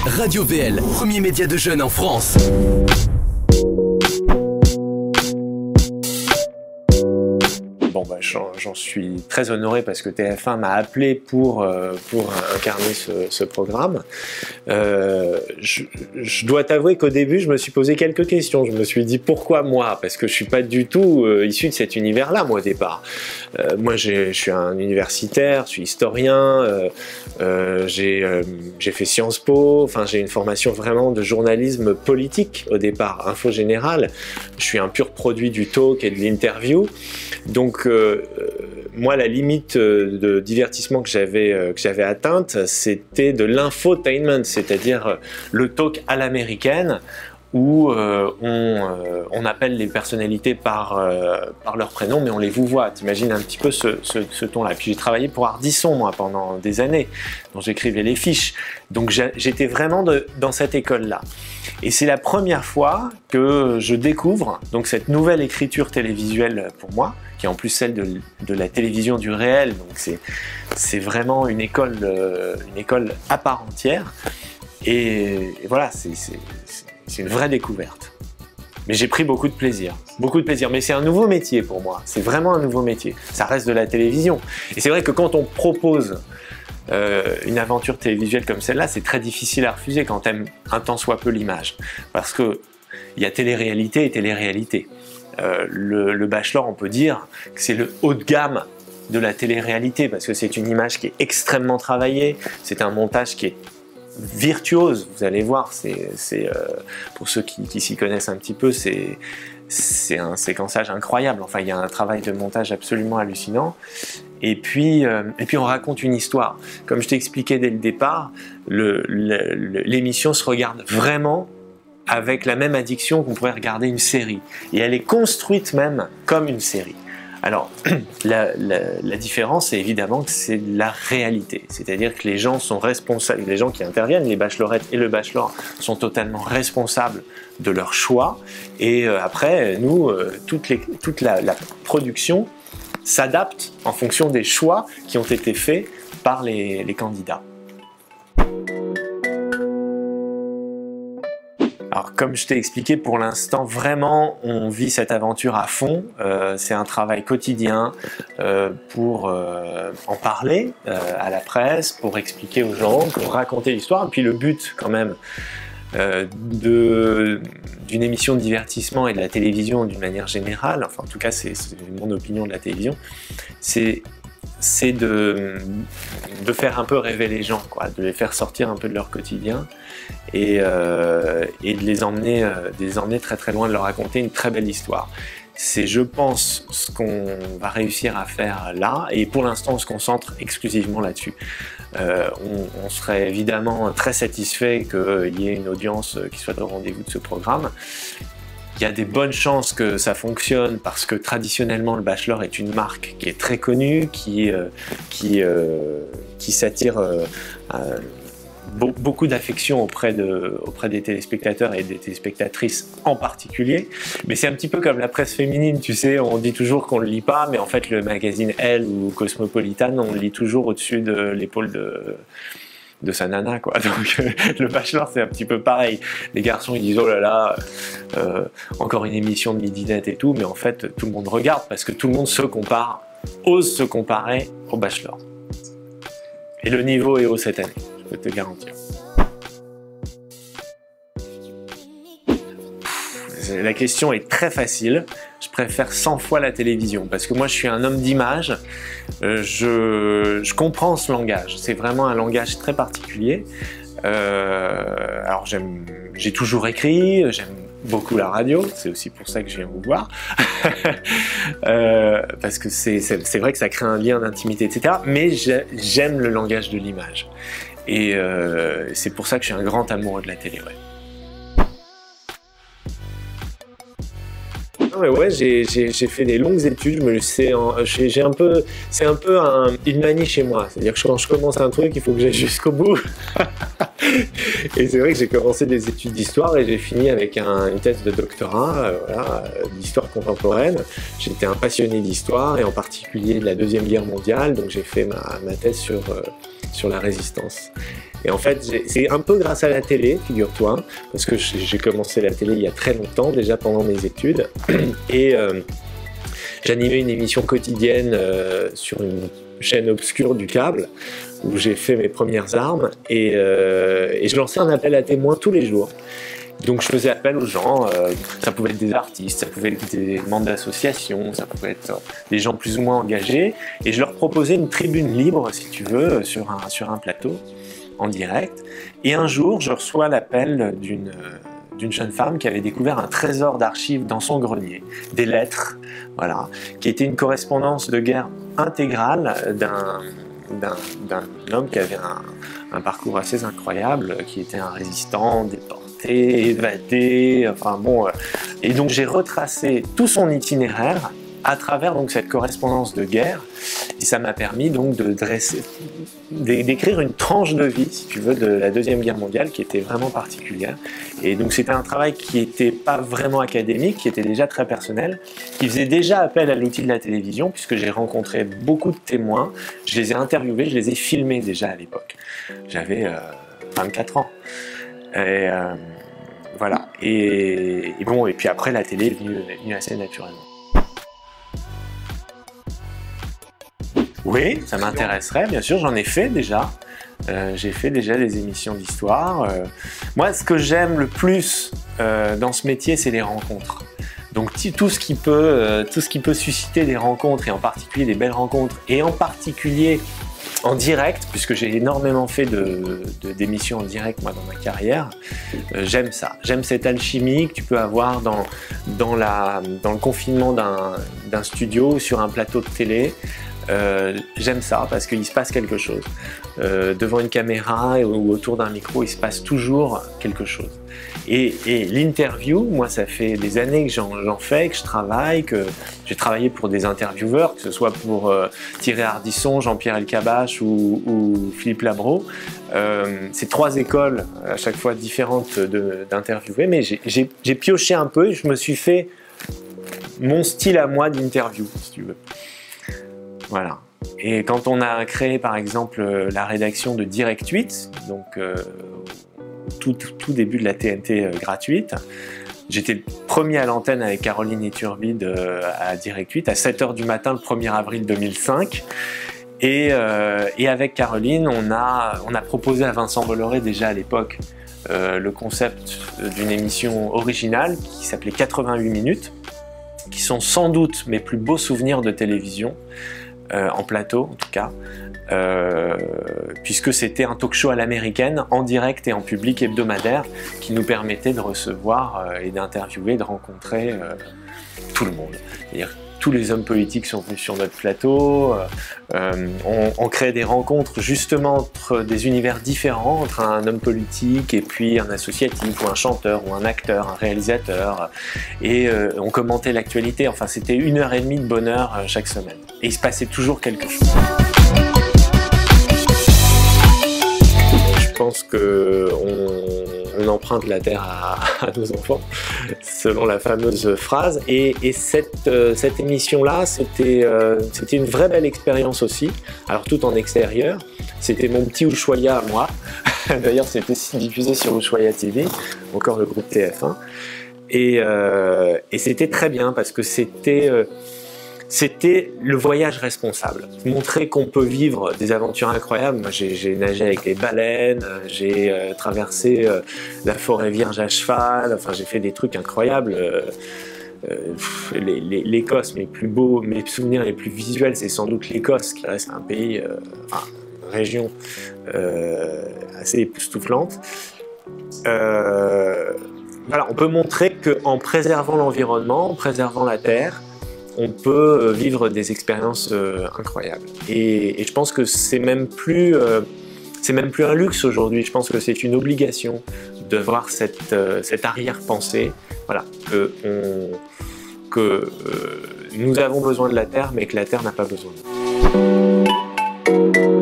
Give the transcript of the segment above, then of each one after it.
Radio VL, premier média de jeunes en France. Bon, j'en suis très honoré parce que TF1 m'a appelé pour incarner ce programme. Je dois t'avouer qu'au début, je me suis posé quelques questions. Je me suis dit pourquoi moi? Parce que je suis pas du tout issu de cet univers-là, moi, au départ. Moi, je suis un universitaire, je suis historien, j'ai fait Sciences Po, enfin, j'ai une formation vraiment de journalisme politique au départ, info générale. Je suis un pur produit du talk et de l'interview. Donc, moi, la limite de divertissement que j'avais atteinte, c'était de l'infotainment, c'est-à-dire le talk à l'américaine, où on appelle les personnalités par leur prénom, mais on les vouvoie. T'imagines un petit peu ce ton-là. Puis j'ai travaillé pour Ardisson, moi, pendant des années, dont j'écrivais les fiches. Donc j'étais vraiment dans cette école-là. Et c'est la première fois que je découvre donc cette nouvelle écriture télévisuelle pour moi, qui est en plus celle de la télévision du réel. Donc c'est vraiment une école à part entière. Et voilà, c'est une vraie découverte. Mais j'ai pris beaucoup de plaisir. Mais c'est un nouveau métier pour moi. C'est vraiment un nouveau métier. Ça reste de la télévision. Et c'est vrai que quand on propose une aventure télévisuelle comme celle-là, c'est très difficile à refuser quand t'aimes un tant soit peu l'image. Parce que il y a télé-réalité et télé-réalité. Le Bachelor, on peut dire que c'est le haut de gamme de la télé-réalité parce que c'est une image qui est extrêmement travaillée. C'est un montage qui est virtuose, vous allez voir, pour ceux qui s'y connaissent un petit peu, c'est un séquençage incroyable. Enfin, il y a un travail de montage absolument hallucinant. Et puis on raconte une histoire. Comme je t'ai expliqué dès le départ, l'émission se regarde vraiment avec la même addiction qu'on pourrait regarder une série. Et elle est construite même comme une série. Alors, la différence, c'est évidemment que c'est la réalité. C'est-à-dire que les gens sont responsables, les gens qui interviennent, les bachelorettes et le bachelor, sont totalement responsables de leur choix. Et après, nous, toute la production s'adapte en fonction des choix qui ont été faits par les candidats. Alors, comme je t'ai expliqué, pour l'instant, vraiment, on vit cette aventure à fond. C'est un travail quotidien pour en parler à la presse, pour expliquer aux gens, pour raconter l'histoire. Et puis le but, quand même, d'une émission de divertissement et de la télévision d'une manière générale, enfin, en tout cas, c'est mon opinion de la télévision, c'est de faire un peu rêver les gens, quoi, de les faire sortir un peu de leur quotidien et de les emmener très très loin, de leur raconter une très belle histoire. C'est, je pense, ce qu'on va réussir à faire là, et pour l'instant on se concentre exclusivement là-dessus. On serait évidemment très satisfait qu'il y ait une audience qui soit au rendez-vous de ce programme. Il y a des bonnes chances que ça fonctionne parce que traditionnellement le Bachelor est une marque qui est très connue, qui s'attire beaucoup d'affection auprès des téléspectateurs et des téléspectatrices en particulier. Mais c'est un petit peu comme la presse féminine, tu sais, on dit toujours qu'on ne le lit pas, mais en fait le magazine Elle ou Cosmopolitan, on le lit toujours au-dessus de l'épaule de sa nana, quoi. Donc le Bachelor, c'est un petit peu pareil. Les garçons, ils disent oh là là, encore une émission de midinette et tout, mais en fait tout le monde regarde parce que tout le monde ose se comparer au Bachelor. Et le niveau est haut cette année, je peux te garantir. La question est très facile. Je préfère 100 fois la télévision parce que moi je suis un homme d'image. Je comprends ce langage. C'est vraiment un langage très particulier. Alors j'ai toujours écrit, j'aime beaucoup la radio, c'est aussi pour ça que je viens vous voir. Parce que c'est vrai que ça crée un lien d'intimité, etc. Mais j'aime le langage de l'image. Et c'est pour ça que je suis un grand amoureux de la télé. Ouais. Ouais, j'ai fait des longues études, c'est un peu une manie chez moi, c'est-à-dire que quand je commence un truc, il faut que j'aille jusqu'au bout. Et c'est vrai que j'ai commencé des études d'histoire et j'ai fini avec une thèse de doctorat d'histoire contemporaine. J'étais un passionné d'histoire et en particulier de la Deuxième Guerre mondiale, donc j'ai fait ma thèse sur la résistance. Et en fait, c'est un peu grâce à la télé, figure-toi, parce que j'ai commencé la télé il y a très longtemps, déjà pendant mes études, et j'animais une émission quotidienne sur une chaîne obscure du câble, où j'ai fait mes premières armes, et je lançais un appel à témoins tous les jours. Donc je faisais appel aux gens, ça pouvait être des artistes, ça pouvait être des membres d'associations, ça pouvait être des gens plus ou moins engagés, et je leur proposais une tribune libre, si tu veux, sur un plateau, en direct. Et un jour, je reçois l'appel d'une jeune femme qui avait découvert un trésor d'archives dans son grenier, des lettres, voilà, qui était une correspondance de guerre intégrale d'un homme qui avait un parcours assez incroyable, qui était un résistant, déporté, évadé, enfin bon. Et donc j'ai retracé tout son itinéraire à travers donc cette correspondance de guerre, et ça m'a permis donc d'écrire une tranche de vie, si tu veux, de la Deuxième Guerre mondiale qui était vraiment particulière. Et donc c'était un travail qui n'était pas vraiment académique, qui était déjà très personnel, qui faisait déjà appel à l'outil de la télévision, puisque j'ai rencontré beaucoup de témoins, je les ai interviewés, je les ai filmés déjà à l'époque. J'avais 24 ans. Et voilà. Et bon, et puis après la télé est venue assez naturellement. Oui, ça m'intéresserait, bien sûr, j'en ai fait déjà. J'ai fait déjà des émissions d'histoire. Moi, ce que j'aime le plus dans ce métier, c'est les rencontres. Donc tout ce qui peut susciter des rencontres, et en particulier des belles rencontres, et en particulier en direct, puisque j'ai énormément fait d'émissions en direct moi dans ma carrière, j'aime ça. J'aime cette alchimie que tu peux avoir dans le confinement d'un studio, sur un plateau de télé. J'aime ça parce qu'il se passe quelque chose. Devant une caméra ou autour d'un micro, il se passe toujours quelque chose. Et l'interview, moi ça fait des années que j'en fais, que je travaille, que j'ai travaillé pour des intervieweurs, que ce soit pour Thierry Ardisson, Jean-Pierre Elkabbach ou Philippe Labro. C'est trois écoles à chaque fois différentes d'interviewer, mais j'ai pioché un peu et je me suis fait mon style à moi d'interview, si tu veux. Voilà. Et quand on a créé par exemple la rédaction de Direct 8, donc tout début de la TNT gratuite, j'étais le premier à l'antenne avec Caroline Iturbide à Direct 8 à 7h du matin le 1er avril 2005. Et avec Caroline, on a proposé à Vincent Bolloré déjà à l'époque le concept d'une émission originale qui s'appelait 88 minutes, qui sont sans doute mes plus beaux souvenirs de télévision. En plateau en tout cas, puisque c'était un talk-show à l'américaine, en direct et en public hebdomadaire, qui nous permettait de recevoir et d'interviewer, de rencontrer tout le monde. C'est-à-dire tous les hommes politiques sont venus sur notre plateau, on crée des rencontres justement entre des univers différents, entre un homme politique et puis un associatif, ou un chanteur, ou un acteur, un réalisateur, et on commentait l'actualité. Enfin, c'était 1h30 de bonheur chaque semaine. Et il se passait toujours quelque chose. Je pense qu'on emprunte la terre à nos enfants, selon la fameuse phrase. Et cette émission-là, c'était une vraie belle expérience aussi. Alors tout en extérieur, c'était mon petit Ushuaïa à moi. D'ailleurs, c'était diffusé sur Ushuaïa TV, encore le groupe TF1. Et c'était très bien parce que c'était le voyage responsable. Montrer qu'on peut vivre des aventures incroyables. Moi, j'ai nagé avec les baleines, j'ai traversé la forêt vierge à cheval, enfin, j'ai fait des trucs incroyables. L'Écosse, mes souvenirs les plus visuels, c'est sans doute l'Écosse, qui reste un pays, une région assez époustouflante. Voilà, on peut montrer qu'en préservant l'environnement, en préservant la terre, on peut vivre des expériences incroyables. Et je pense que c'est même plus un luxe aujourd'hui. Je pense que c'est une obligation de voir cette arrière-pensée. Voilà, que nous avons besoin de la terre, mais que la terre n'a pas besoin de nous.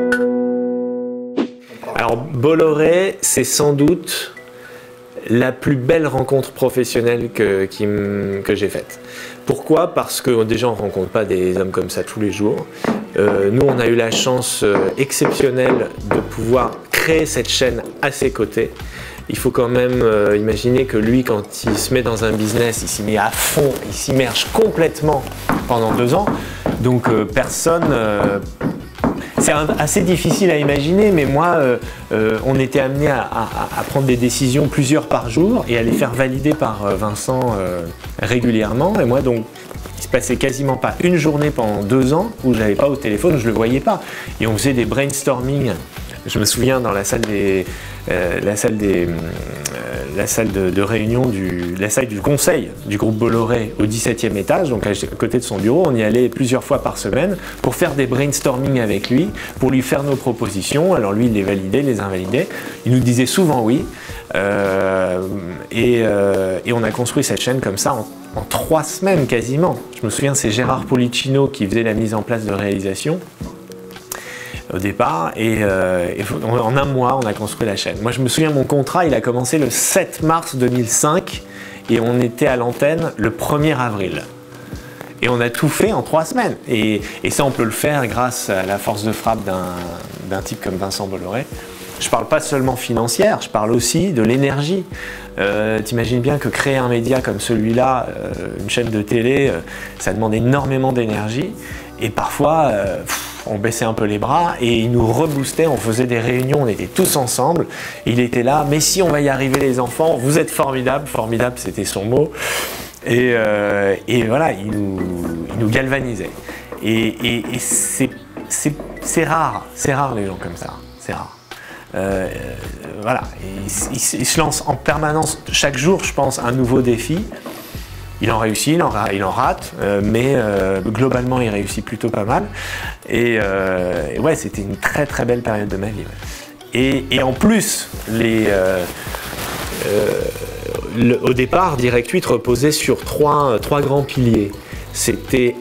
Alors Bolloré, c'est sans doute la plus belle rencontre professionnelle que j'ai faite. Pourquoi ? Parce que déjà on ne rencontre pas des hommes comme ça tous les jours, Nous, on a eu la chance exceptionnelle de pouvoir créer cette chaîne à ses côtés. Il faut quand même imaginer que lui, quand il se met dans un business, il s'y met à fond, il s'immerge complètement pendant 2 ans. Donc personne... c'est assez difficile à imaginer, mais moi, on était amené à prendre des décisions plusieurs par jour et à les faire valider par Vincent régulièrement. Et moi, donc, il se passait quasiment pas une journée pendant 2 ans où je l'avais pas au téléphone, où je le voyais pas. Et on faisait des brainstorming. Je me souviens dans la salle de réunion, la salle du conseil du groupe Bolloré au 17e étage, donc à côté de son bureau, on y allait plusieurs fois par semaine pour faire des brainstorming avec lui, pour lui faire nos propositions. Alors lui, il les validait, les invalidait. Il nous disait souvent oui. Et on a construit cette chaîne comme ça en 3 semaines quasiment. Je me souviens, c'est Gérard Policino qui faisait la mise en place de réalisation au départ, et en 1 mois, on a construit la chaîne. Moi, je me souviens, mon contrat, il a commencé le 7 mars 2005, et on était à l'antenne le 1er avril. Et on a tout fait en 3 semaines. Et ça, on peut le faire grâce à la force de frappe d'un type comme Vincent Bolloré. Je ne parle pas seulement financière, je parle aussi de l'énergie. T'imagines bien que créer un média comme celui-là, une chaîne de télé, ça demande énormément d'énergie. Et parfois, on baissait un peu les bras et il nous reboostait, on faisait des réunions, on était tous ensemble. Il était là, mais si on va y arriver les enfants, vous êtes formidables. Formidable, c'était son mot. Et voilà, il nous galvanisait. Et c'est rare les gens comme ça, c'est rare. Voilà, il se lance en permanence, chaque jour, je pense, un nouveau défi. Il en réussit, il en rate, mais globalement, il réussit plutôt pas mal. Et ouais, c'était une très très belle période de ma vie. Ouais. Et en plus, au départ, Direct 8 reposait sur trois grands piliers. C'était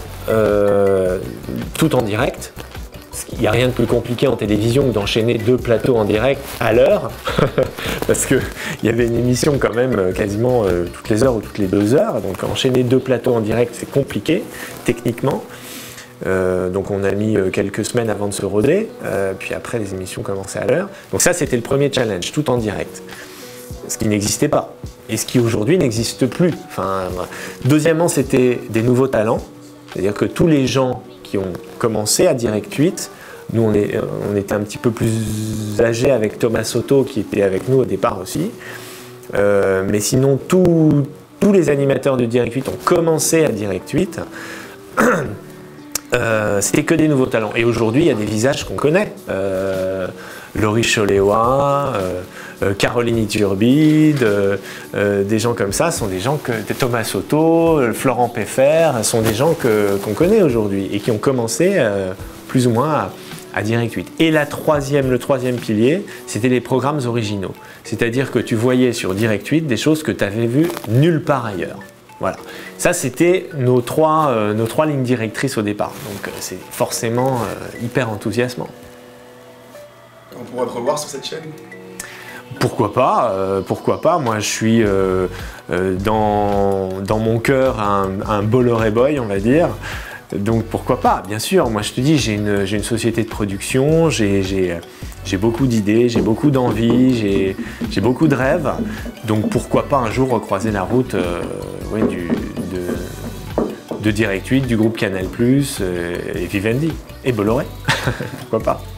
tout en direct. Il n'y a rien de plus compliqué en télévision que d'enchaîner 2 plateaux en direct à l'heure, parce qu'il y avait une émission quand même quasiment toutes les heures ou toutes les 2 heures, donc enchaîner 2 plateaux en direct, c'est compliqué, techniquement. Donc on a mis quelques semaines avant de se roder, puis après les émissions commençaient à l'heure. Donc ça, c'était le premier challenge, tout en direct, ce qui n'existait pas, et ce qui aujourd'hui n'existe plus. Enfin, deuxièmement, c'était des nouveaux talents, c'est-à-dire que tous les gens qui ont commencé à Direct 8, nous on était un petit peu plus âgés avec Thomas Soto qui était avec nous au départ aussi, mais sinon tous les animateurs de Direct 8 ont commencé à Direct 8. C'était que des nouveaux talents, et aujourd'hui il y a des visages qu'on connaît, Laurie Choléwa, Caroline Iturbide, des gens comme ça sont des gens Thomas Soto, Florent Peffer, sont des gens qu'on connaît aujourd'hui et qui ont commencé plus ou moins à Direct 8. Et le troisième pilier, c'était les programmes originaux. C'est-à-dire que tu voyais sur Direct 8 des choses que tu avais vues nulle part ailleurs. Voilà. Ça, c'était nos trois lignes directrices au départ. Donc c'est forcément hyper enthousiasmant. On pourrait te revoir sur cette chaîne ? Pourquoi pas, moi je suis dans mon cœur un Bolloré boy, on va dire. Donc pourquoi pas, bien sûr. Moi je te dis, j'ai une société de production, j'ai beaucoup d'idées, j'ai beaucoup d'envies, j'ai beaucoup de rêves. Donc pourquoi pas un jour recroiser la route de Direct 8, du groupe Canal+, et Vivendi, et Bolloré. Pourquoi pas.